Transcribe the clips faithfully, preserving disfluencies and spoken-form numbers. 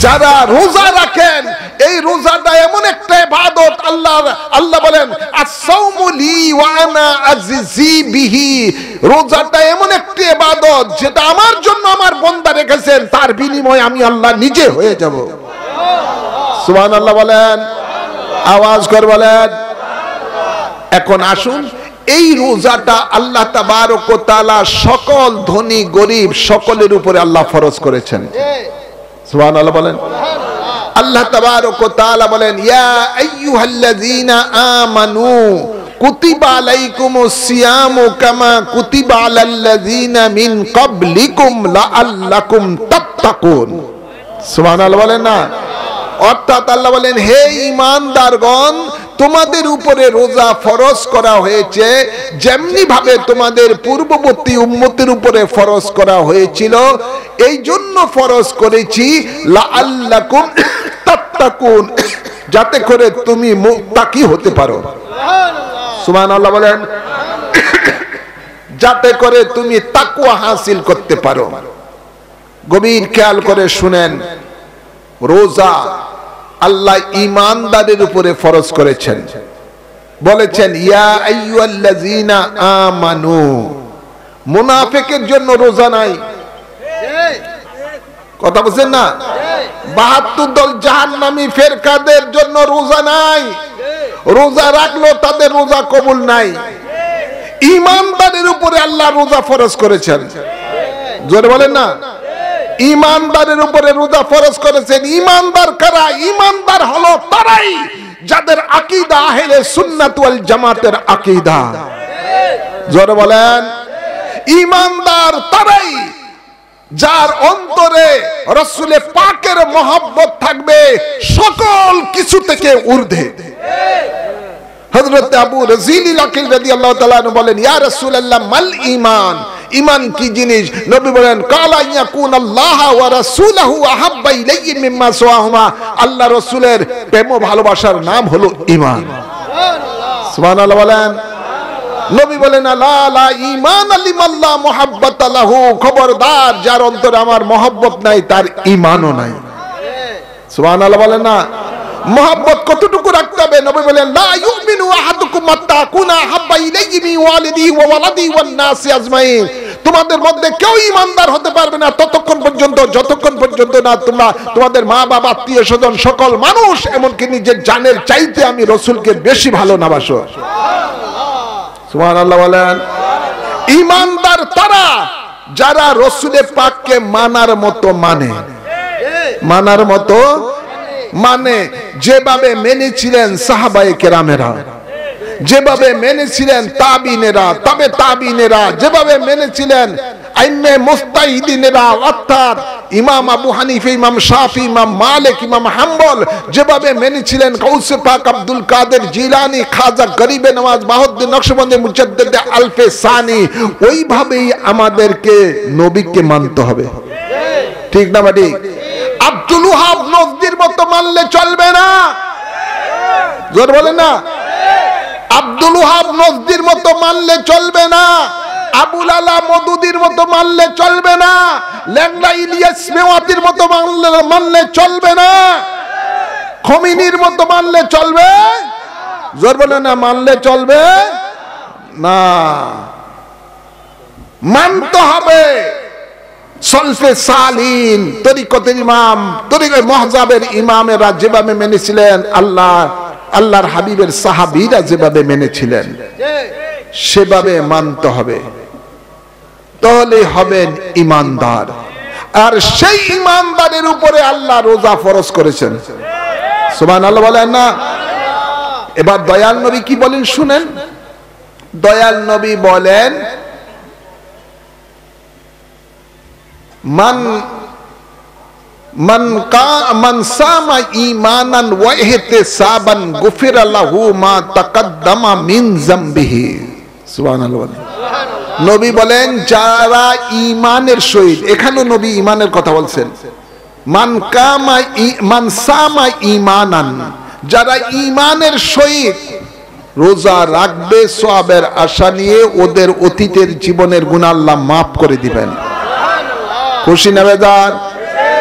যারা রোজা রাখেন, এই রোজাটা এমন একটা ইবাদত, আল্লাহ আল্লাহ বলেন আস-সাওমু লি ওয়া আনা আজজি বিহি, রোজাটা এমন একটা ইবাদত যেটা আমার জন্য আমার বান্দা রেখেছেন, তার বিনিময়ে আমি আল্লাহ নিজে হয়ে যাব। সুবহানাল্লাহ বলেন, আওয়াজ করে বলেন। এখন আসুন, এই রোজাটা আল্লাহ তাবারক ওয়া তাআলা সকল ধনী গরিব সকলের উপরে আল্লাহ ফরজ করেছেন। সুবহানাল্লাহ বলেন। আল্লাহ তাবারক ওয়া তাআলা বলেন ইয়া আইয়ুহাল্লাযীনা আমানু কুতিবা আলাইকুমুস সিয়ামু কামা কুতিবা আলাল্লাযীনা মিন ক্বাবলিকুম লাআল্লাকুম তাত্তাকুন। সুবহানাল্লাহ বলেন না। অর্থাৎ আল্লাহ বলেন হে ঈমানদারগণ, তোমাদের উপরে রোজা ফরজ করা হয়েছে যেমনি ভাবে তোমাদের পূর্ববর্তী উম্মতের উপরে ফরজ করা হয়েছিল, এই জন্য ফরজ করেছি লাআল্লাকুম তাত্তাকুন, যাতে করে তুমি মুত্তাকি হতে পারো। সুবহানাল্লাহ বলেন, যাতে করে তুমি তাকওয়া হাসিল করতে পারো। গভীর খেয়াল করে শুনেন, রোজা আল্লাহ ঈমানদারের উপরে ফরজ করেছেন। বলেছেন ইয়া আইয়ুহাল্লাযীনা আমানু। মুনাফিকের জন্য রোজা নাই, কথা বুঝছেন না? বাহাত্তর দল জাহান্নামী ফেরকাদের জন্য রোজা নাই, রোজা রাখলো তাদের রোজা কবুল নাই। ঈমানদারের উপরে আল্লাহ রোজা ফরজ করেছেন। জোরে বলেন না। ঈমানদারের উপরে রোজা ফরজ করেছেন। ঈমানদার কারা? ঈমানদার হলো তারাই যাদের আকীদা আহলে সুন্নাত ওয়াল জামাতের আকীদা। জোরে বলেন। ঈমানদার তারাই যার অন্তরে রাসূলে পাকের মহব্বত থাকবে সকল কিছু থেকে ঊর্ধ্বে। হযরত আবু রাজিল আকিল রাদিয়াল্লাহু তাআলা বলেন ইয়া রাসূলুল্লাহ মাল ঈমান, ঈমান কি জিনিস? নবী বলেন কালা ইয়াকুন আল্লাহ ওয়া রাসূলুহু আহাব্বা ইলাইহি মিম্মা সাওয়াহুমা, আল্লাহ রাসূলের প্রেম ও ভালোবাসার নাম হলো ঈমান। সুবহানাল্লাহ বলেন। নবী বলেন লা লা ঈমান লিমাল্লাহ মুহাব্বাতা লাহু, খবরদার যার অন্তরে আমার মহব্বত নাই তার ঈমানও নাই। সুবহানাল্লাহ বলেন না। মহব্বত কতটুকু রাখতে হবে? নবী বলেন লা ইউমিনু আহাদুকুম হাত্তা কুনা হাব্বা ইলাইহি মিন ওয়ালিদি ওয়া ওয়ালাদি ওয়ান নাসি আজমাইন, তোমাদের মধ্যে কেউ ঈমানদার হতে পারবে না ততক্ষণ পর্যন্ত যতক্ষণ পর্যন্ত না তোমরা তোমাদের মা বাবা আত্মীয় স্বজন সকল মানুষ এমনকি নিজের জানের চাইতে আমি রাসূলকে বেশি ভালো না বাসো। সুবহানাল্লাহ বলেন। ঈমানদার তারা যারা রাসূলের পাককে মানার মতো মানে, মানার মতো মানে যেভাবে মেনেছিলেন সাহাবায়ে কেরামেরা, যেভাবে মেনেছিলেন তাবিনেরা, তবে তাবিনেরা, যেভাবে মেনেছিলেন আইম্মে মুস্তাহিদিনেরা, অর্থাৎ ইমাম আবু হানিফা, ইমাম শাফি, ইমাম মালিক, ইমাম হাম্বল, যেভাবে মেনেছিলেন গাউসে পাক আব্দুল কাদের জিলানী, খাজা গরিবে নওয়াজ, বাহাউদ্দিন নকশবন্দি, মুজাদ্দিদ আলফে সানি, ওইভাবেই আমাদেরকে নবীকে মানতে হবে। ঠিক না বাড়ি? আব্দুল ওয়াহাব নজদির মতো মানলে চলবে না। জোর বলেন না। আব্দুল ওয়াহাব নজদির মতো মানলে চলবে না। আবুল আলা মদুদির মতো মানলে চলবে না। ল্যাংড়া ইলিয়াস মেওয়াতির মতো মানলে মানলে চলবে না। খমিনির মতো মানলে চলবে? জোর বলেন না। মানলে চলবে না, মানতে হবে সলফে সালিন, তরিকতের ইমাম, তরিকত মাহজাবের ইমামেরা যেভাবে মেনেছিলেন, আল্লাহ আল্লাহর হাবিবের সাহাবীরা যেভাবে মেনেছিলেন সেভাবে মানতে হবে, তাহলে হবেন ঈমানদার। আর সেই ঈমানদারের উপরে আল্লাহ রোজা ফরজ করেছেন। সুবহানাল্লাহ বলেন না। এবার দয়াল নবী কি বলেন শুনেন। দয়াল নবী বলেন মান মান কা মান সামা ঈমানান ওয়া ইহতিসাবান গুফিরা লাহু মা তাকদ্দামা মিন যামবিহি। সুবহানাল্লাহ। নবী বলেন যারা ঈমানের সহিত, এখানেও নবী ঈমানের কথা বলছেন, মান কামা মান সামা ঈমানান, যারা ঈমানের সহিত রোজা রাখবে সওয়াবের আশা নিয়ে, ওদের অতীতের জীবনের গুনাহ আল্লাহ মাফ করে দিবেন। খুশি না বেজার?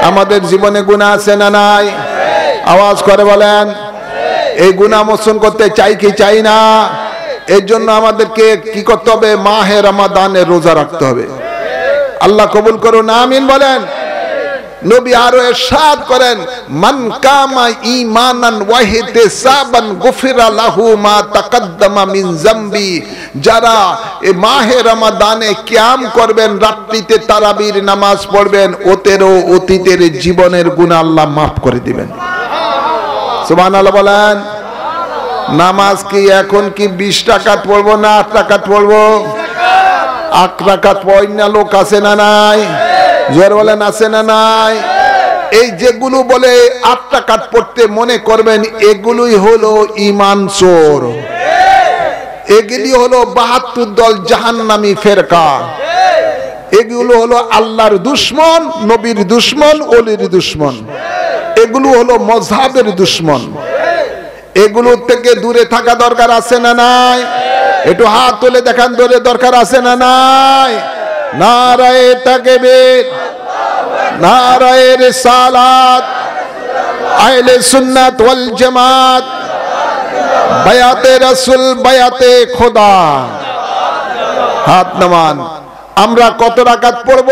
আমাদের জীবনে গুনাহ আছে না নাই? আওয়াজ করে বলেন। এই গুনাহ মোচন করতে চাই কি চাই না? এর জন্য আমাদেরকে কি করতে হবে? মাহে রমাদানের রোজা রাখতে হবে। আল্লাহ কবুল করুন, আমিন বলেন। নবী আরো ইরশাদ করেন, মান কামা ঈমানান ওয়া ইহতিসাবান গুফিরা লাহু মা তাকাদ্দামা মিন যামবি। যারা এই মাহে রমাদানে কিয়াম করবেন, রাত্রিতে তারাবির নামাজ পড়বেন, ওদেরও অতীতের জীবনের গুনাহ আল্লাহ মাফ করে দিবেন। সুবহানাল্লাহ বলেন। নামাজ কি এখন কি বিশ টাকা পড়বো না আট টাকা পড়বো? আট টাকা পড়ই না লোক আছে না নাই? জোর বলেন আছে না নাই? এই যেগুলো বলে আট টাকা পড়তে মনে করবেন এগুলোই হলো ঈমান চোর, এগুলি হলো বাহাত্তর দল জাহান্নামী ফেরকা, এগুলো হলো আল্লাহর দুশমন, নবীর দুশমন, ওলির দুশমন, এগুলো হলো মযহাবের দুশমন। এগুলোর থেকে দূরে থাকা দরকার আছে না নাই? একটু হাত তুলে দেখান, দূরে দরকার আছে না নাই? নারায়ে তাকবীর, নারায়ে রিসালাত, আহলে সুন্নাত ওয়াল জামাত, বায়াতে রাসূল, বায়াতে খোদা। হাত নামান। আমরা কত রাকাত পড়ব?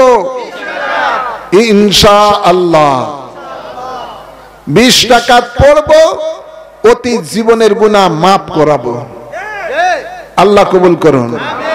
ইনশাআল্লাহ বিশ রাকাত পড়ব, অতীত জীবনের গুনাহ মাফ করাবো। আল্লাহ কবুল করুন।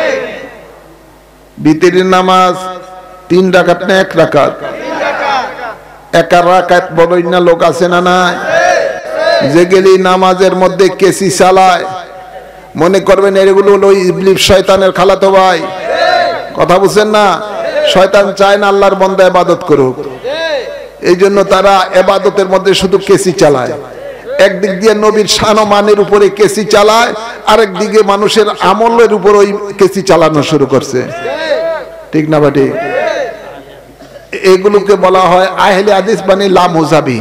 বিতরের নামাজ তিন রাকাত না এক রাকাত? এক রাকাত বড়ই না লোক আছে না নাই? যেগুলি নামাজের মধ্যে কেসি চালায়, মনে করবেন এগুলো হলো ইবলিস শয়তানের খালাতো ভাই। কথা বুঝছেন না? শয়তান চায় না আল্লাহর বান্দা ইবাদত করুক, এই জন্য তারা ইবাদতের মধ্যে শুধু কেসি চালায়। একদিক দিয়ে নবীর শান ও মানের উপরে কেসি চালায়, আরেক দিকে মানুষের আমলের উপর ওই কেসি চালানো শুরু করছে। ঠিক না বাটি? এগুলোকে বলা হয় আহলে হাদিস মানে লা মুজাবি,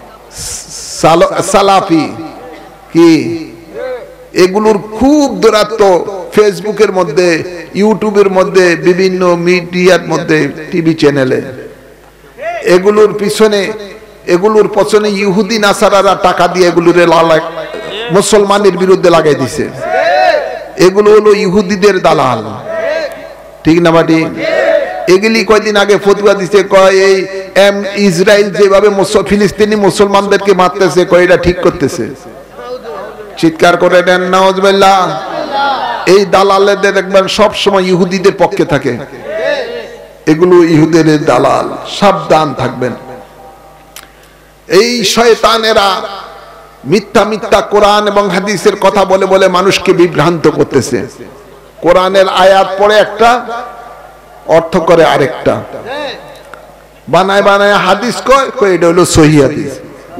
সালাফি। কি এগুলোর খুব দূরত্ব ফেসবুকের মধ্যে, ইউটিউবের মধ্যে, বিভিন্ন মিডিয়ার মধ্যে, টিভি চ্যানেলে। এগুলোর পিছনে, এগুলোর পছনে ইহুদি নাসারারা টাকা দিয়ে এগুলোরে মুসলমানের বিরুদ্ধে লাগাই দিছে। এগুলো হলো ইহুদিদের দালাল। ঠিক না বাটি? এগুলি কয়দিন আগে ফতোয়া দিছে, কয় এই এম ইসরায়েল যেভাবে ফিলিস্তিনি মুসলমানদেরকে মারতেছে, কয় এটা ঠিক করতেছে। চিৎকার করে দেন নাউজুবিল্লাহ। এই দালালেদের দেখবেন সব সময় ইহুদিদের পক্ষে থাকে, এগুলো ইহুদিদের দালাল, সাবধান থাকবেন। এই শয়তানেরা মিথ্যা মিথ্যা কোরআন এবং হাদিসের কথা বলে বলে মানুষকে বিভ্রান্ত করতেছে। কোরআনের আয়াত পড়ে একটা, অর্থ করে আরেকটা, বানায় বানায় হাদিস কয়, কয় এটা হলো সহিহ হাদিস।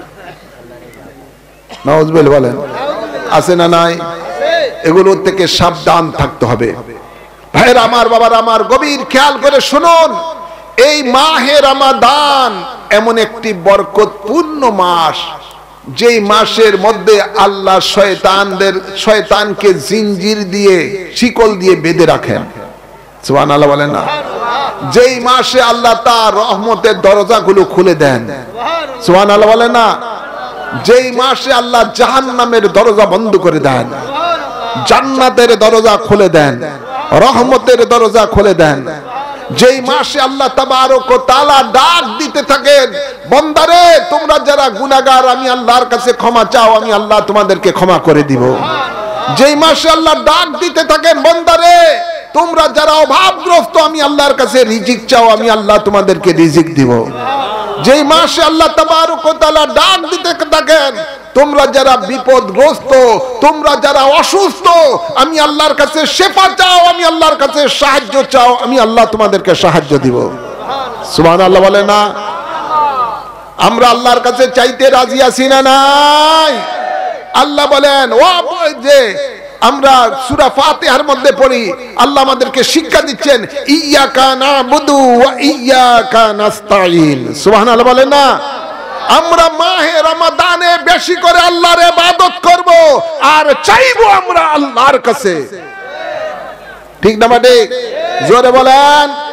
নাউজুবিল্লাহ বলেন, আছে না নাই? এগুলোর থেকে সাবধান থাকতে হবে। ভাইরা আমার, বাবার আমার, গভীর খেয়াল করে শুনুন। এই মাহে রমাদান এমন একটি বরকতপূর্ণ মাস, যেই মাসের মধ্যে আল্লাহ শয়তানদের শয়তানকে জিঞ্জির দিয়ে, শিকল দিয়ে বেঁধে রাখেন। সুবহানাল্লাহ বলেন না? যেই মাসে আল্লাহ তার রহমতের দরজাগুলো খুলে দেন। সুবহানাল্লাহ বলেন না? যেই মাসে আল্লাহ জাহান্নামের দরজা বন্ধ করে দেন, জান্নাতের দরজা খুলে দেন, রহমতের দরজা খুলে দেন। যেই মাসে আল্লাহ তাবারক ওয়া তাআলা ডাক দিতে থাকেন, বান্দারে তোমরা যারা গুনাহগার, আমি আল্লাহর কাছে ক্ষমা চাও, আমি আল্লাহ তোমাদেরকে ক্ষমা করে দিব। যেই মাসে আল্লাহ ডাক দিতে থাকেন, বান্দারে তোমরা যারা অভাবগ্রস্ত, আমি আল্লাহর কাছে রিজিক চাও, আমি আল্লাহ তোমাদেরকে রিজিক দিব। যেই মাসে আল্লাহ তাবারক ওয়া তাআলা ডাক দিতে থাকেন, তোমরা যারা বিপদগ্রস্ত, তোমরা যারা অসুস্থ, আমি আল্লাহর কাছে শেফা চাও, আমি আল্লাহর কাছে সাহায্য চাও, আমি আল্লাহ তোমাদেরকে সাহায্য দিব। সুবহানাল্লাহ বলে না? আমরা আল্লাহর কাছে চাইতে রাজি আছি না নাই? আল্লাহ বলেন, ও যে আমরা সূরা ফাতিহার মধ্যে পড়ি, আল্লাহ আমাদেরকে শিক্ষা দিচ্ছেন, ইয়্যাকা না'বুদু ওয়া ইয়্যাকা নাস্তাঈন। সুবহানাল্লাহ বলেন না? আমরা মাহে রমাদানে বেশি করে আল্লাহর ইবাদত করব আর চাইবো আমরা আল্লাহর কাছে। ঠিক না বাটে? জোরে বলেন।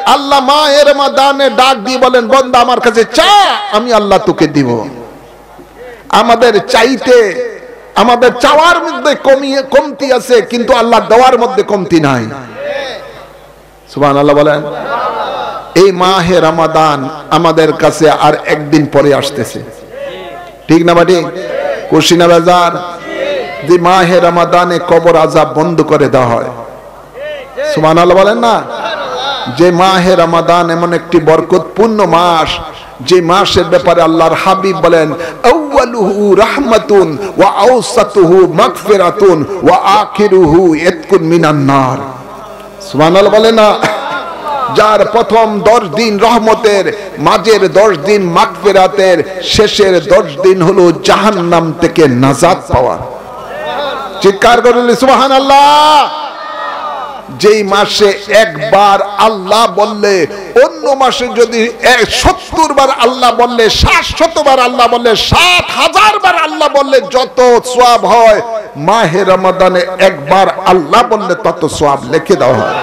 আল্লাহ মাহে রমাদানে ডাক দিয়ে বলেন, বান্দা আমার কাছে চা, আমি আল্লাহ তোকে দিব। আমাদের চাইতে, আমাদের চাওয়ার মধ্যে কমিয়ে কমতি আছে, কিন্তু আল্লাহ দেওয়ার মধ্যে কমতি নাই। সুবহানাল্লাহ বলেন। এই মাহে রমাদান আমাদের কাছে আর একদিন পরে আসতেছে, ঠিক না বাটি? কুশিনা বাজার যে মাহে রমাদানে কবর আযাব বন্ধ করে দেওয়া হয়। সুবহানাল্লাহ বলেন না? যে মাহে রমাদান এমন একটি বরকতপূর্ণ মাস, যে মাসের ব্যাপারে আল্লাহর হাবিব বলেন, আউয়ালুহু রাহমাতুন ওয়া আওসাতুহু মাগফিরাতুন ওয়া আখিরুহু ইতকুন মিনান নার। সুবহানাল্লাহ বলেন না? যার প্রথম দশ দিন রহমতের, মাঝের দশ দিন মাগফিরাতের, শেষের দশ দিন হলো জাহান্নাম থেকে নাজাত পাওয়া। চিৎকার করে সুবহানাল্লাহ। যেই মাসে একবার আল্লাহ বললে, অন্য মাসে যদি সত্তর বার আল্লাহ বললে, ষাট শতবার আল্লাহ বললে, সাত হাজার বার আল্লাহ বললে যত সওয়াব হয়, মাহে রমাদানে একবার আল্লাহ বললে তত সওয়াব লিখে দেওয়া হয়।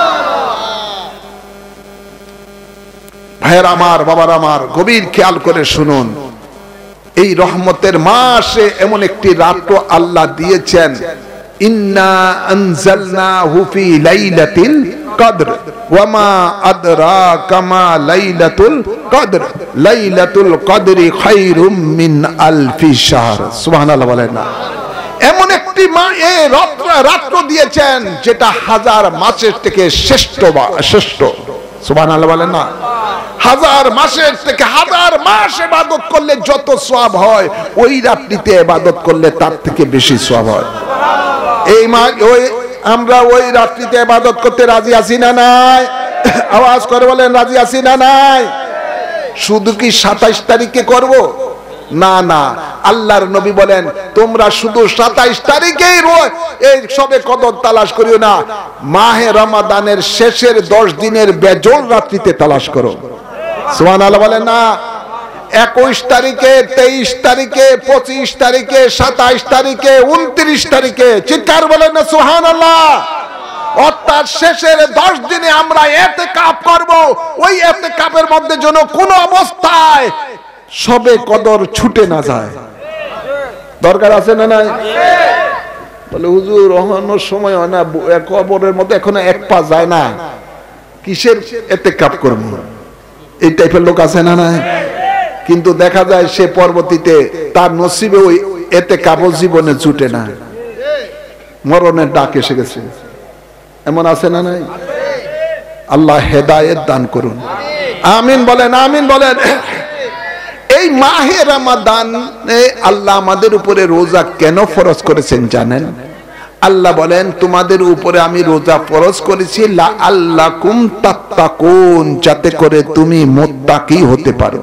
ভাইয়ের আমার, বাবার আমার, গভীর খেয়াল করে শুনুন। এই রহমতের মাসে এমন একটি রাত আল্লাহ দিয়েছেন, ইন্না আনজালনাহু ফি লাইলাতিল কদর ওয়া মা আদরাকা মা লাইলাতুল কদর লাইলাতুল কদরি খায়রুম মিন আলফি শাহর। সুবহানাল্লাহ বলেন না? এমন একটি মা এই রাত দিয়েছেন যেটা হাজার মাসের থেকে শ্রেষ্ঠ, শ্রেষ্ঠ। সুবহানাল্লাহ বলেন না? হাজার মাসের থেকে, হাজার মাস ইবাদত করলে যত সওয়াব হয়, ওই রাত্রিতে ইবাদত করলে তার থেকে বেশি সওয়াব হয়। এই মা ওই আমরা ওই রাত্রিতে ইবাদত করতে রাজি আছি না নাই? আওয়াজ করে বলেন, রাজি আছি না নাই? শুধু কি সাতাইশ তারিখে করব? না না, আল্লাহর নবী বলেন, তোমরা শুধু সাতাইশ তারিখেই এই সবে কদর তালাশ করিও না, মাহে রমাদানের শেষের দশ দিনের বেজোড় রাত্রিতে তালাশ করো। সুবহানাল্লাহ বলেন না? একুশ তারিখে, তেইশ তারিখে, পঁচিশ তারিখে, সাতাইশ তারিখে, উনত্রিশ তারিখে, চিৎকার বলেন না সুবহানাল্লাহ। অর্থাৎ শেষের দশ দিনে আমরা ইতিকাফ করব। ওই ইতিকাফের মধ্যে যেন কোনো অবস্থায় সবে কদর ছুটে না যায়। দরকার আছে না নাই? বলে হুজুর অহনোর সময় হয় না, কবরের মধ্যে এখনো এক পা যায় না, কিসের ইতিকাফ করব? এই টাইপের লোক আছে না নাই? কিন্তু দেখা যায় সে পরবর্তীতে তার নসিবে ওই ইতিকাফ জীবনে জুটে না, মরণের ডাক এসে গেছে। এমন আছে না নাই? আল্লাহ হেদায়েত দান করুন। আমিন বলেন, আমিন বলেন। এই মাহে রমাদানে আল্লাহ আমাদের উপরে রোজা কেন ফরজ করেছেন জানেন? আল্লাহ বলেন, তোমাদের উপরে আমি রোজা ফরজ করেছি লাআল্লাকুম তাত্তাকুন, যাতে করে তুমি মুত্তাকি হতে পারো।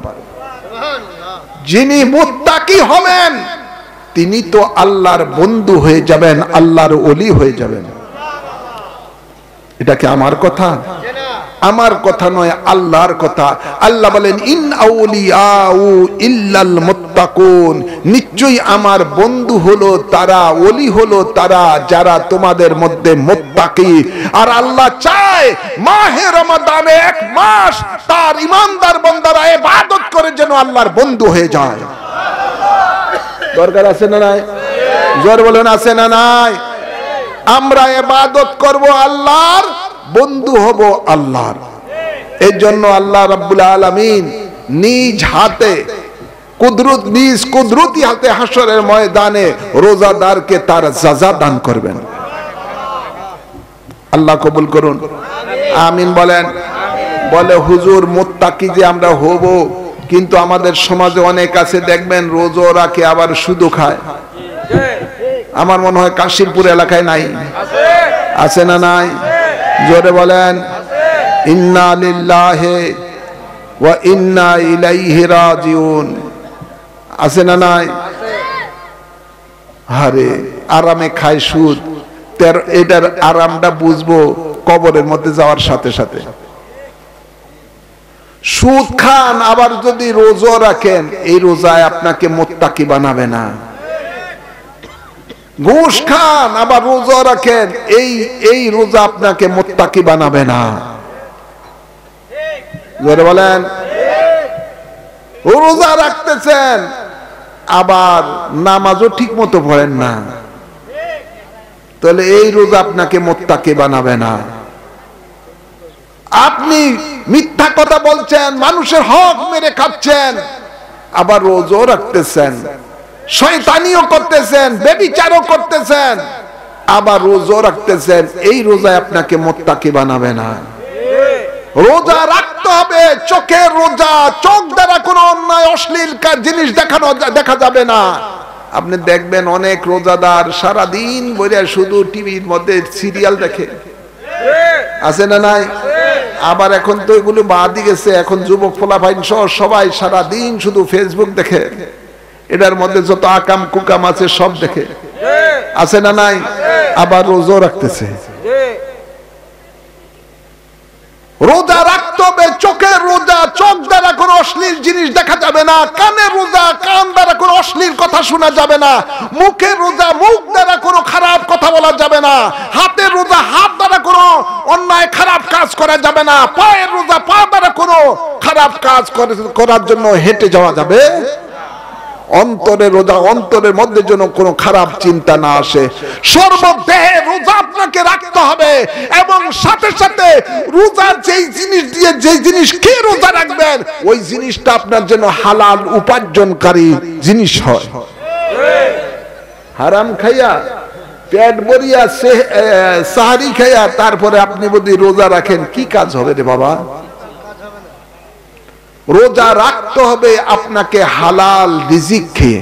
যিনি মুত্তাকি হবেন তিনি তো আল্লাহর বন্ধু হয়ে যাবেন, আল্লাহর ওলি হয়ে যাবেন। এটা কি আমার কথা? আমার কথা নয়, আল্লাহর কথা। আল্লাহ বলেন, ইন আউলিয়াউ ইল্লাল মুত্তাকুন, নিশ্চয়ই আমার বন্ধু হলো তারা, ওলি হলো তারা যারা তোমাদের মধ্যে মুত্তাকি। আর আল্লাহ চায় মাহে রমাদানে এক মাস তার ঈমানদার বান্দারা ইবাদত করে যেন আল্লাহর বন্ধু হয়ে যায়। দরকার আছে না নাই? জোর বলেন, আছে না নাই? আমরা ইবাদত করব আল্লাহর, বন্ধু হব আল্লাহর। এর জন্য আল্লাহ রাব্বুল আলামিন নিজ হাতে, কুদরত, নিজ কুদরতি হাতে হাসরের ময়দানে রোজাদারকে তার সাজা দান করবেন। আল্লাহ কবুল করুন, আমিন বলেন। বলে হুজুর মুত্তাকি যে আমরা হব, কিন্তু আমাদের সমাজে অনেক আছে দেখবেন রোজা রাখে আবার সুদ খায়। আমার মনে হয় কাশিরপুর এলাকায় নাই, আছে না নাই? জোরে বলেন, ইন্না লিল্লাহি ওয়া ইন্না ইলাইহি রাজিউন, আছে না নাই? আরে আরামে খায় সুদ, এটার আরামটা বুঝবো কবরের মধ্যে যাওয়ার সাথে সাথে। সুদ খান আবার যদি রোজা রাখেন, এই রোজায় আপনাকে মুত্তাকি বানাবে না। ঘুষ খান আবার রোজা রাখেন, এই এই রোজা আপনাকে মুত্তাকি বানাবে না। জোরে বলেন। রোজা রাখতেছেন আবার নামাজও ঠিক মতো পড়েন না, তাহলে এই রোজা আপনাকে মুত্তাকি বানাবে না। আপনি মিথ্যা কথা বলছেন, মানুষের হক মেরে খাচ্ছেন, আবার রোজাও রাখতেছেন, শয়তানিও করতেছেন, ব্যভিচারও করতেছেন, আবার রোজাও রাখতেছেন, এই রোজা আপনাকে মুত্তাকি বানাবে না। রোজা রাখতে হবে, চোখের রোজা, চোখ দ্বারা কোনো অন্যায় অশ্লীল জিনিস দেখানো দেখা যাবে না। আপনি দেখবেন অনেক রোজাদার সারাদিন বইরা শুধু টিভির মধ্যে সিরিয়াল দেখে, আছে না নাই? আবার এখন তো এগুলো বাদই গেছে, এখন যুবক ফলাফাইন সহ সবাই সারাদিন শুধু ফেসবুক দেখে, এটার মধ্যে যত আকাম কুকাম আছে সব দেখে, আছে না নাই? আবার রোজা রাখতেছে। রোজা রাখতে হবে, চোখের রোজা, চোখ দ্বারা কোনো অশ্লীল জিনিস দেখা যাবে না, কানের রোজা, কান দ্বারা কোনো অশ্লীল কথা শোনা যাবে না, মুখের রোজা, মুখ দ্বারা কোনো খারাপ কথা বলা যাবে না, হাতের রোজা, হাত দ্বারা কোনো অন্যায় খারাপ কাজ করা যাবে না, পায়ের রোজা, পা দ্বারা কোনো খারাপ কাজ করার জন্য হেঁটে যাওয়া যাবে। অন্তরের রোজা, অন্তরের মধ্যে যেন কোনো খারাপ চিন্তা না আসে। সর্বদেহে রোজা আপনাকে রাখতে হবে, এবং সাথে সাথে রোজার যেই জিনিস দিয়ে যেই জিনিস খেয়ে রোজা রাখবেন, ওই জিনিসটা আপনার জন্য হালাল উপার্জনকারী জিনিস হয়। হারাম খাইয়া পেট ভরিয়া সাহারি খাইয়া তারপরে আপনি যদি রোজা রাখেন, কি কাজ হবে রে বাবা? রোজা রাখতে হবে আপনাকে হালাল রিজিক খেয়ে।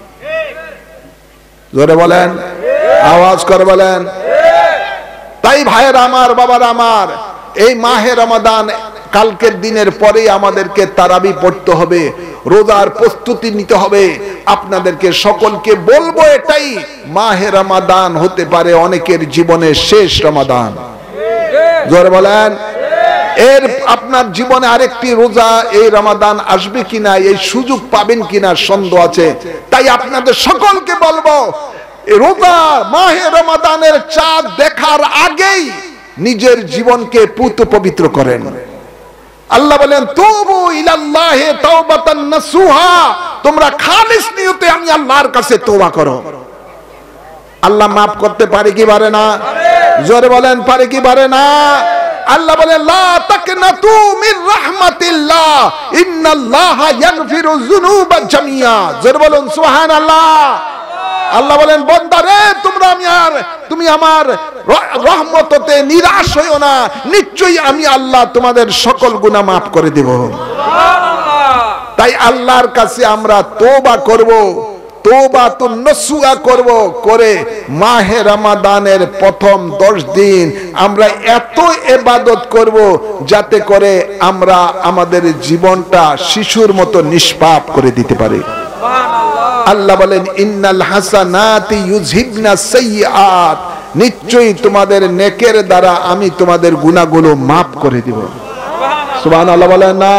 জোরে বলেন, আওয়াজ করে বলেন। তাই ভাইয়ের আমার, বাবার আমার, এই মাহে রমাদান কালকের দিনের পরেই আমাদেরকে তারাবি পড়তে হবে, রোজার প্রস্তুতি নিতে হবে। আপনাদেরকে সকলকে বলবো এটাই, মাহে রমাদান হতে পারে অনেকের জীবনের শেষ রমাদান। জোরে বলেন। এর আপনার জীবনে আরেকটি রোজা এই রমাদান আসবে কিনা, এই সুযোগ পাবেন কিনা সন্দেহ আছে। তাই আপনাদের সকলকে বলবো, রোজা মাহে রমাদানের চাঁদ দেখার আগেই নিজের জীবনকে পুত পবিত্র করেন। আল্লাহ বলেন, তুবু ইলাল্লাহি তাওবাতান নাসুহা, তোমরা খালিস নিয়তে আমি আল্লাহর কাছে তওবা করো। আল্লাহ মাফ করতে পারে কি পারে না? জোরে বলেন, পারে কি পারে না? আল্লাহ বলেন, লা তাকনাতু মির রাহমাতিল্লাহ ইন্নাল্লাহা ইয়াগফিরু যুনুবা জামিয়া। জোরে বলুন সুবহানাল্লাহ। আল্লাহ বলেন, বান্দারে তোমরা আমি আর তুমি আমার রহমততে নিরাশ হইও না, নিশ্চয়ই আমি আল্লাহ তোমাদের সকল গুনাহ মাফ করে দেব। সুবহানাল্লাহ। তাই আল্লাহর কাছে আমরা তওবা করব, তওবাতুন নসুহা করব, করে মাহে রমাদানের প্রথম দশ দিন আমরা এত ইবাদত করব যাতে করে আমরা আমাদের জীবনটা শিশুর মতো নিষ্পাপ করে দিতে পারি। আল্লাহ বলেন, ইন্নাল হাসানাতি ইউযহিবনা সাইয়্যাত, নিশ্চয়ই তোমাদের নেকের দ্বারা আমি তোমাদের গুনাহগুলো মাফ করে দিব। সুবহানাল্লাহ বলেন না?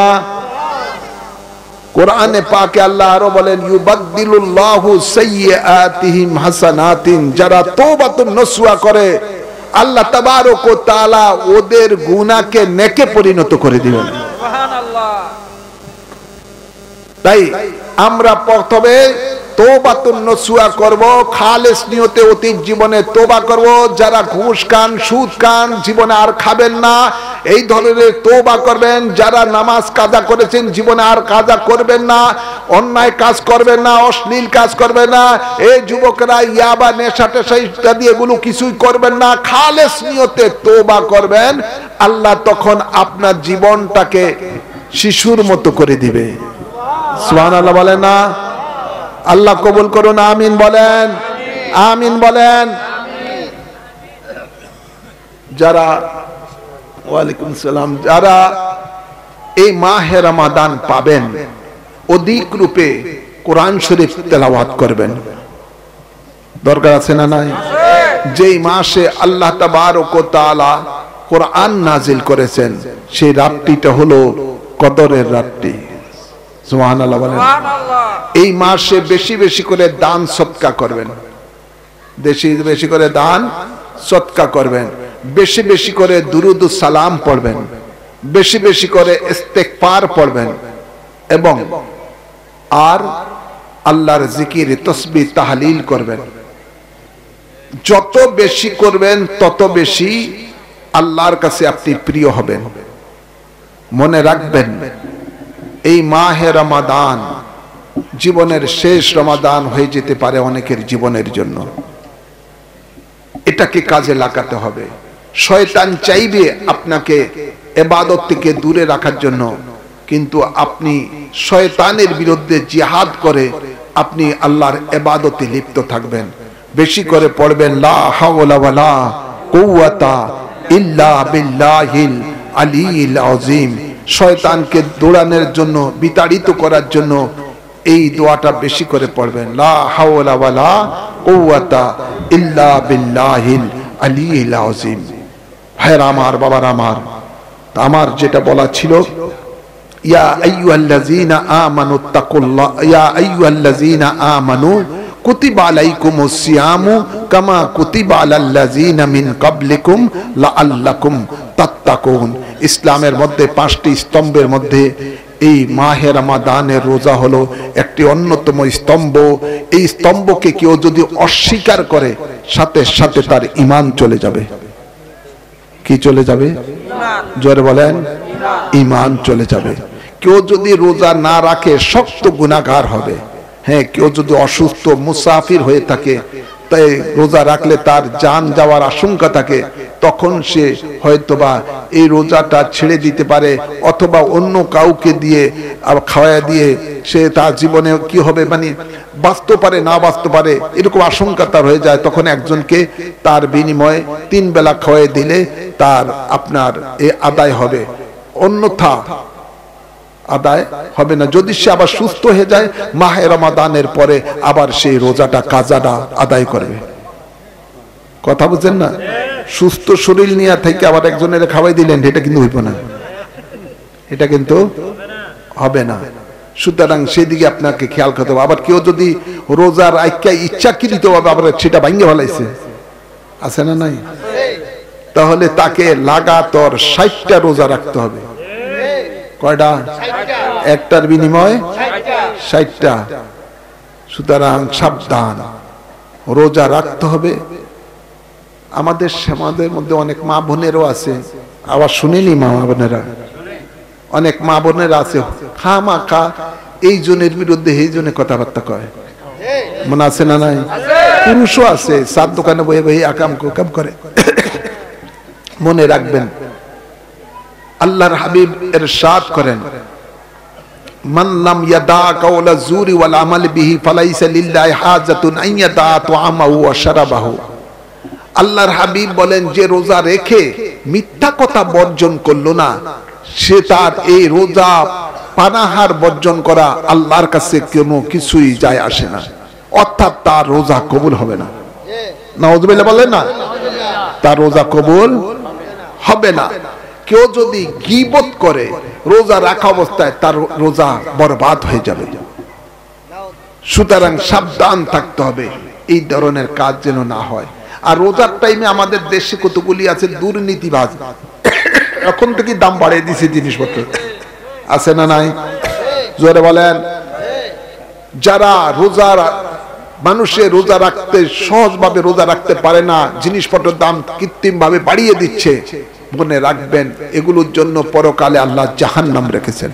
কোরআনে পাকে আল্লাহ আরো বলেন, ইউবাদদিলুল্লাহু সাইয়্যাতিহিম হাসানাতিন, যারা তওবাতুন নসুহা করে আল্লাহ তাবারক ওয়া তাআলা ওদের গুনাহকে নেকে পরিণত করে দিবেন। সুবহানাল্লাহ। তাই আমরা প্রথমে তওবাতুন নসুহা করব, খালেস নিয়তে অতীত জীবনে তওবা করব। যারা ঘুষ খান, সুদ খান, জীবনে আর খাবেন না, এই ধরনের তওবা করবেন। যারা নামাজ কাজা করেছেন, জীবনে আর কাজা করবেন না, অন্যায় কাজ করবেন না, অশ্লীল কাজ করবেন না। এই যুবকরা ইয়াবা, নেশা টেশা ইত্যাদি এগুলো কিছুই করবেন না, খালেস নিয়তে তওবা করবেন। আল্লাহ তখন আপনার জীবনটাকে শিশুর মতো করে দিবে। সুবহানাল্লাহ বলেন না? আল্লাহ কবুল করুন, আমিন বলেন, আমিন বলেন। যারা ওয়ালাইকুম সালাম, যারা এই মাহে রমাদান পাবেন, অধিক রূপে কোরআন শরীফ তেলাওয়াত করবেন। দরকার আছে না নাই? যেই মাসে আল্লাহ তাবারক ওয়া তাআলা কোরআন নাজিল করেছেন, সেই রাতটিটা হলো কদরের রাতটি। সুবহানাল্লাহ বলেন। এই মাসে বেশি বেশি করে দান সদকা করবেন, বেশি বেশি করে দান সদকা করবেন, বেশি বেশি করে দুরুদ ও সালাম পড়বেন, বেশি বেশি করে ইস্তেগফার পড়বেন এবং আর আল্লাহর জিকির তাসবিহ তাহলিল করবেন। যত বেশি করবেন তত বেশি আল্লাহর কাছে আপনি প্রিয় হবেন। মনে রাখবেন এই মাহে রমাদান জীবনের শেষ রমাদান হয়ে যেতে পারে অনেকের জীবনের জন্য। এটাকে কাজে লাগাতে হবে। শয়তান চাইবে আপনাকে ইবাদত থেকে দূরে রাখার জন্য, কিন্তু আপনি শয়তানের বিরুদ্ধে জিহাদ করে আপনি আল্লাহর ইবাদতে লিপ্ত থাকবেন। বেশি করে পড়বেন লা হাওলা ওয়ালা কুওয়াতা ইল্লা বিল্লাহিল আলিয়্যিল আযীম। শয়তানকে দৌড়ানোর জন্য, বিতাড়িত করার জন্য এই দোয়াটা বেশি করে পড়বেন, লা হাওলা ওয়ালা কুওয়াতা ইল্লা বিল্লাহিল আলিয়্যিল আযীম। ভাইরা আমার, বাবার আমার, আমার যেটা বলা ছিল, ইয়া আইয়ুহাল্লাযীনা আমানু তাকুল্লাহ, ইয়া আইয়ুহাল্লাযীনা আমানু কুতিবা আলাইকুমুস সিয়ামু কামা কুতিবা আলাল্লাযীনা মিন ক্বাবলিকুম লাআল্লাকুম তাত্তাকুন। ইসলামের মধ্যে পাঁচটি স্তম্ভের মধ্যে এই মাহে রমাদানের রোজা হলো একটি অন্যতম স্তম্ভ। এই স্তম্ভকে কেউ যদি অস্বীকার করে সাথে সাথে তার ঈমান চলে যাবে। কি চলে যাবে? জোরে বলেন, ঈমান চলে যাবে। কেউ যদি রোজা না রাখে শক্ত গুনাহগার হবে। হ্যাঁ, কেউ যদি অসুস্থ মুসাফির হয়ে থাকে, তাই রোজা রাখলে তার জান যাওয়ার আশঙ্কা থাকে, তখন সে হয়তোবা এই রোজাটা ছেড়ে দিতে পারে, অথবা অন্য কাউকে দিয়ে খাওয়া দিয়ে সে তার জীবনে কি হবে মানে বাঁচতে পারে না বাঁচতে পারে, এরকম আশঙ্কা তার হয়ে যায়। তখন একজনকে তার বিনিময়ে তিন বেলা খাওয়াই দিলে তার আপনার এ আদায় হবে, অন্যথা আদায় হবে না। যদি সে আবার সুস্থ হয়ে যায় মাহে রমাদানের পরে আবার সেই রোজাটা কাজাটা আদায় করবে। কথা বুঝছেন না? সুস্থ শরীর নিয়ে থেকে আবার একজনের খাওয়াই দিলেন, এটা কিন্তু হইব না, এটা কিন্তু হবে না। সুতরাং সেদিকে আপনাকে খেয়াল করতে হবে। আবার কেউ যদি রোজার আইক্যা ইচ্ছাকৃত ভাবে আবার সেটা ভাঙ্গে ফেলাইছে, আছে না নাই, তাহলে তাকে লাগাতার ষাটটা রোজা রাখতে হবে। কয়টা? একটার বিনিময়ে ষাটটা। সুতরাং সাবধান, রোজা রাখতে হবে। আমাদের সমাজের মধ্যে অনেক মা বোনেরও আছে, আবার শুনেনি মা বোনেরা, অনেক মা বোনেরা আছে খামা খা এই জনের বিরুদ্ধে এই জনে কথাবার্তা কয়, মনে আছে না নাই? পুরুষও আছে, সাত দোকানে বয়ে বয়ে আকাম কুকাম করে। মনে রাখবেন আল্লাহর হাবিব ইরশাদ করেন, মান লাম ইয়াদা কাওলা যুরি ওয়াল আমাল বিহি ফালাইসা লিল্লাহি হাজাতুন আন ইয়াদা তুআমাহু ওয়া শারাবাহু। আল্লাহর হাবিব বলেন, যে রোজা রেখে মিথ্যা কথা বর্জন করলো না, সে তার এই রোজা পানাহার বর্জন করা আল্লাহর কাছে কোনো কিছুই যায় আসে না, অর্থাৎ তার রোজা কবুল হবে না। নাউযুবিল্লাহ বলেন না, তার রোজা কবুল হবে না। কেউ যদি গীবত করে রোজা রাখা অবস্থায়, তার রোজা বরবাদ হয়ে যাবে। সুতরাং সাবধান থাকতে হবে এই ধরনের কাজ যেন না হয়। আর রোজার টাইমে আমাদের দেশে কতগুলি আছে দুর্নীতিবাজ, এখন থেকে দাম বাড়িয়ে দিছে জিনিসপত্র, আছে না নাই? জোরে বলেন। যারা রোজা মানুষের রোজা রাখতে সহজভাবে রোজা রাখতে পারে না, জিনিসপত্রের দাম কৃত্রিম ভাবে বাড়িয়ে দিচ্ছে, মনে রাখবেন এগুলোর জন্য পরকালে আল্লাহ জাহান্নাম রেখেছেন।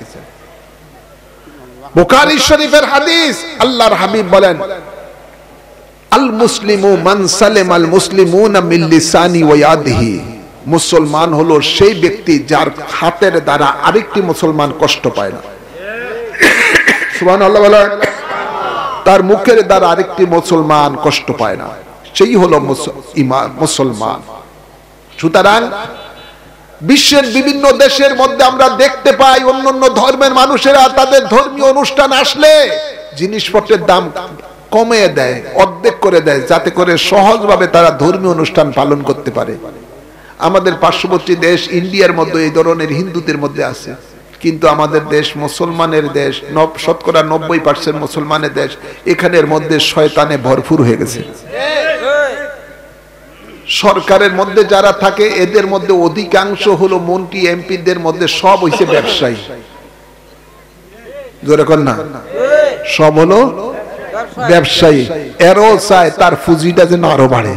বুখারী শরীফের হাদিস, আল্লাহর হাবিব বলেন, আল মুসলিমু মান সালামাল মুসলিমুনা মিন লিসানি ওয়া ইয়াদিহি। মুসলমান হলো সেই ব্যক্তি যার হাতের দ্বারা আরেকটি মুসলমান কষ্ট পায় না। সুবহানাল্লাহ বলেন। তার মুখের দ্বারা আরেকটি মুসলমান কষ্ট পায় না, সেই হলো মুসলমান। সুতরাং বিশ্বের বিভিন্ন দেশের মধ্যে আমরা দেখতে পাই অন্যান্য ধর্মের মানুষেরা তাদের ধর্মীয় অনুষ্ঠান আসলে জিনিসপত্রের দাম কমিয়ে দেয়, অর্ধেক করে দেয়, যাতে করে সহজভাবে তারা ধর্মীয় অনুষ্ঠান পালন করতে পারে। আমাদের পার্শ্ববর্তী দেশ ইন্ডিয়ার মধ্যে এই ধরনের হিন্দুদের মধ্যে আছে, কিন্তু আমাদের দেশ মুসলমানের দেশ, শতকরা নব্বই পার্সেন্ট মুসলমানের দেশ, এখানের মধ্যে শয়তানে ভরপুর হয়ে গেছে। সরকারের মধ্যে যারা থাকে এদের মধ্যে অধিকাংশ হলো মন্ত্রী এমপিদের মধ্যে সব হইছে ব্যবসায়ী। জোরে কর না, সব হলো ব্যবসায়ী। এরও চায় তার পুঁজিটা যেন আরো বাড়ে,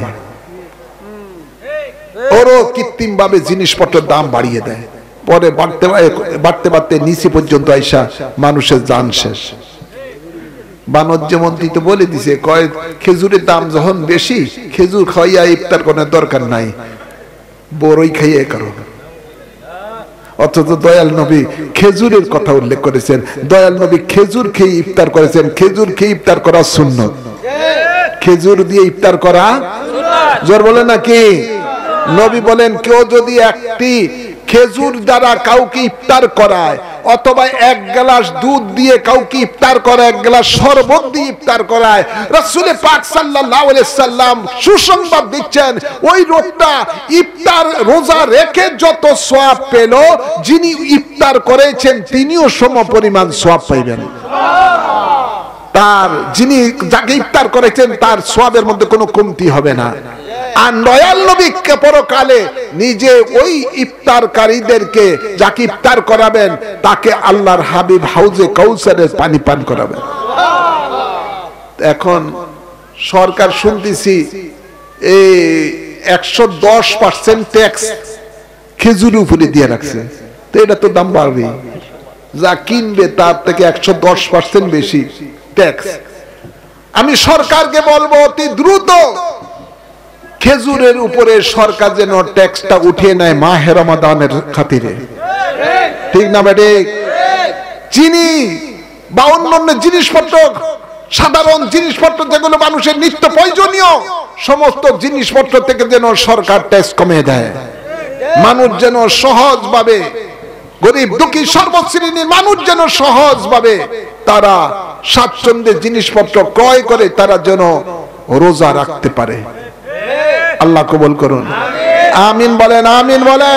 ওরও কৃত্রিম ভাবে জিনিসপত্রের দাম বাড়িয়ে দেয়, পরে বাড়তে বাড়তে বাড়তে নিচে পর্যন্ত আইসা মানুষের জান শেষ। বাণিজ্য মন্ত্রী তো বলে দিছে, কয় খেজুরের দাম যখন বেশি, খেজুর খাইয়া ইফতার করার দরকার নাই, বড়ই খাইয়ে করো। অথচ দয়াল নবী খেজুরের কথা উল্লেখ করেছেন, দয়াল নবী খেজুর খেয়ে ইফতার করেছেন। খেজুর খেয়ে ইফতার করা সুন্নত, খেজুর দিয়ে ইফতার করা জোর বলে নাকি? নবী বলেন কেউ যদি একটি খেজুর দ্বারা কাউকে ইফতার করায়, অথবা এক গ্লাস দুধ দিয়ে কাউকে ইফতার করায়, এক গ্লাস শরবত দিয়ে ইফতার করায়, রাসূল পাক সাল্লাল্লাহু আলাইহি সাল্লাম সুসংবাদ দিচ্ছেন ওই লোকটা ইফতার রোজা রেখে যত সওয়াব পেল, যিনি ইফতার করেছেন তিনিও সমপরিমাণ সওয়াব পাইবেন। তার যিনি যাকে ইফতার করেছেন তার সওয়াবের মধ্যে কোনো কমতি হবে না। আর দয়াল নবী পরকালে নিজে ওই ইফতারকারীদেরকে যাকে ইফতার করাবেন তাকে আল্লাহর হাবিব হাউজে কাউসারের পানি পান করাবেন। এখন সরকার শুনতেছি এই একশো দশ পার্সেন্ট ট্যাক্স খেজুর উপরে দিয়ে রাখছে, তো এটা তো দাম বাড়বে, যা কিনবে তার থেকে একশো দশ পার্সেন্ট বেশি ট্যাক্স। আমি সরকারকে বলবো অতি দ্রুত খেজুরের উপরে সরকার যেন ট্যাক্সটা উঠিয়ে নেয় মাহে রমাদানের খাতিরে, ঠিক না বেটে? চিনি বা অন্যান্য জিনিসপত্র, সাধারণ জিনিসপত্র যেগুলো মানুষের নিত্য প্রয়োজনীয় সমস্ত জিনিসপত্র থেকে যেন সরকার ট্যাক্স কমিয়ে দেয়। মানুষ যেন সহজভাবে, গরিব দুঃখী সর্বশ্রেণীর মানুষ যেন সহজভাবে তারা স্বাচ্ছন্দ্যের জিনিসপত্র ক্রয় করে তারা যেন রোজা রাখতে পারে। আল্লাহ কবুল করুন, আমিন বলেন, আমিন বলেন।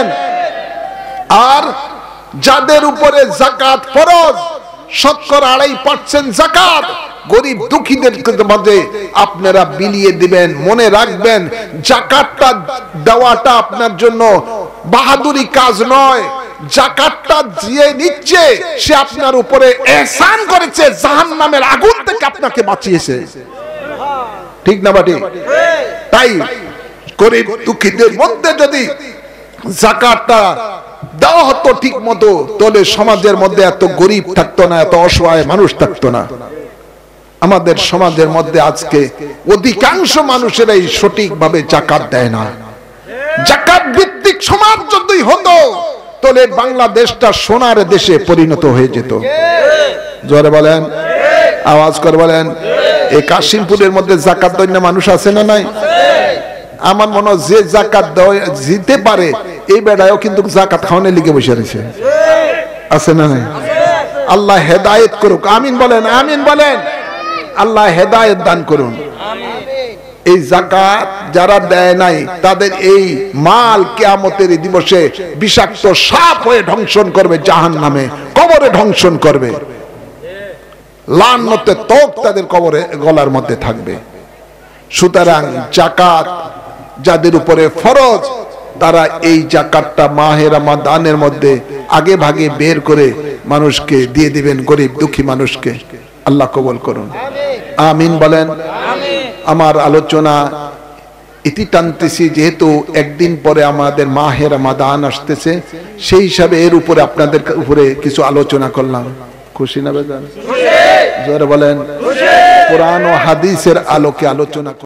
আর যাদের উপরে যাকাত ফরজ, শতকরা আড়াই পার্সেন্ট যাকাত গরিব দুঃখীদের মাঝে আপনারা বিলিয়ে দিবেন। মনে রাখবেন, যাকাতটা দেওয়াটা আপনার জন্য বাহাদুরি কাজ নয়, যাকাতটা যে নিচ্ছে সে আপনার উপরে ihsan করেছে, জাহান্নামের আগুন থেকে আপনাকে বাঁচিয়েছে, ঠিক না বাটি? তাই গরিব দুঃখীদের মধ্যে যদি যাকাতটা দেওয়া হতো ঠিক মতো, তাহলে সমাজের মধ্যে এত গরিব থাকতো না, এত অসহায় মানুষ থাকতো না। আমাদের সমাজের মধ্যে আজকে অধিকাংশ মানুষেরাই সঠিকভাবে যাকাত দেয় না। যাকাত ভিত্তিক সমাজ যদি হতো তাহলে বাংলাদেশটা সোনার দেশে পরিণত হয়ে যেত। জোরে বলেন, আওয়াজ করে বলেন। এই কাশিমপুরের মধ্যে যাকাত দেয় না মানুষ আছে না নাই? আমার মনে হয় যে যাকাত দিতে পারে এই বেড়ায়ও কিন্তু যাকাত খাওয়ানোর লিগে বসে রয়েছে, আছে না নাই? আল্লাহ হেদায়েত করুক, আমিন বলেন, আমিন বলেন। আল্লাহ হেদায়েত দান করুন। এই যাকাত যারা দেয় নাই তাদের এই মাল কিয়ামতের দিবসে বিষাক্ত সাপ হয়ে ধ্বংসন করবে, জাহান্নামে কবরে ধ্বংসন করবে, লানতের তোক তাদের কবরে গলার মধ্যে থাকবে। সুতরাং যাকাত যাদের উপরে ফরজ তারা এই যাকাতটা মাহে রমাদানের মধ্যে আগে ভাগে বের করে মানুষকে দিয়ে দিবেন, গরিব দুঃখী মানুষকে। আল্লাহ কবুল করুন, আমিন বলেন। আমার আলোচনা ইতি টানতেছি, যেহেতু একদিন পরে আমাদের মাহে রমাদান আসতেছে, সেই হিসাবে এর উপরে আপনাদের উপরে কিছু আলোচনা করলাম। খুশি না বেজান? জোরে বলেন। কোরআন ও হাদিসের আলোকে আলোচনা।